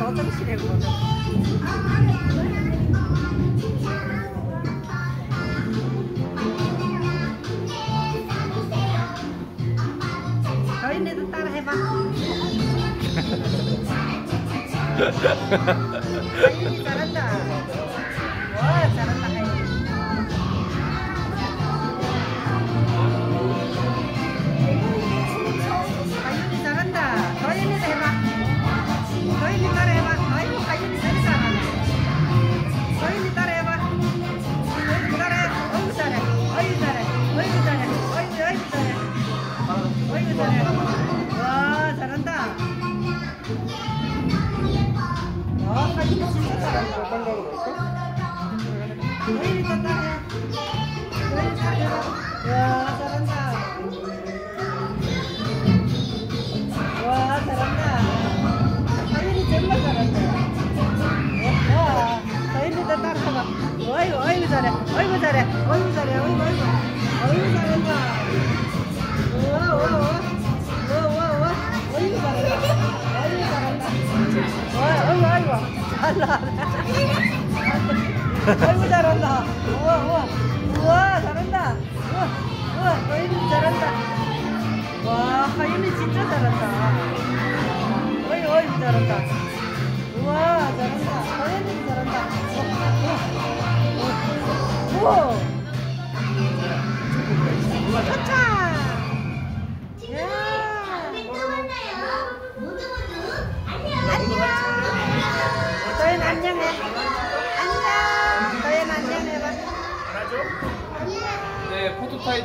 화장실에 보자. 저희네도 따라 해봐. 하윤이 잘한다. 와, 잘한다, 하윤이. 하윤이 잘한다. 저희네도 해봐. 저희네 따라 해봐. 아이고, 하윤이 제일 잘하네. 저희네 따라 해봐. 어이구, 잘해. 어이구, 잘해. 어이구, 잘해. 어이구, 잘해. 어이구, 어이구, 잘해. 어이구, 잘해. 와, 잘한다. 아, 하윤이 진짜 잘한다. 저희네 따라 해. 저희네 따라 해봐. 와, 잘한다. 와, 잘한다. 하윤이 정말 잘한다. 와, 하윤이도 따라해봐. 어이구, 어이구 잘해. 어이구 잘해. 어이구 잘해. 어이구, 어이구. 어이구 잘한다. 우와, 우와, 우와. 우와, 우와, 우와. 어이구 잘한다. 어이구 잘한다. 와, 어이구, 어이구. 잘한다. 어이구 잘한다. 우와, 우와. 우와, 잘한다. 우와, 우와. 하윤이 잘한다. 와, 하윤이 진짜 잘한다. 어이구, 어이구 잘한다. 우와, 잘한다. 하윤이 잘한다. 우와. 차차. 야. 안녕. 저희는 안녕해.